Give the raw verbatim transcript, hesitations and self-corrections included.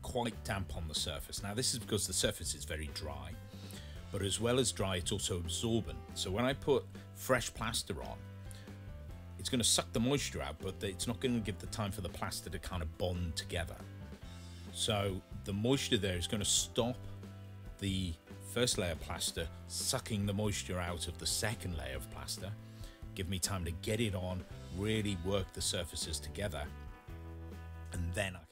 quite damp on the surface. Now this is because the surface is very dry, but as well as dry, it's also absorbent. So when I put fresh plaster on, it's going to suck the moisture out, but it's not going to give the time for the plaster to kind of bond together. So the moisture there is going to stop the first layer of plaster sucking the moisture out of the second layer of plaster, give me time to get it on, really work the surfaces together, and then I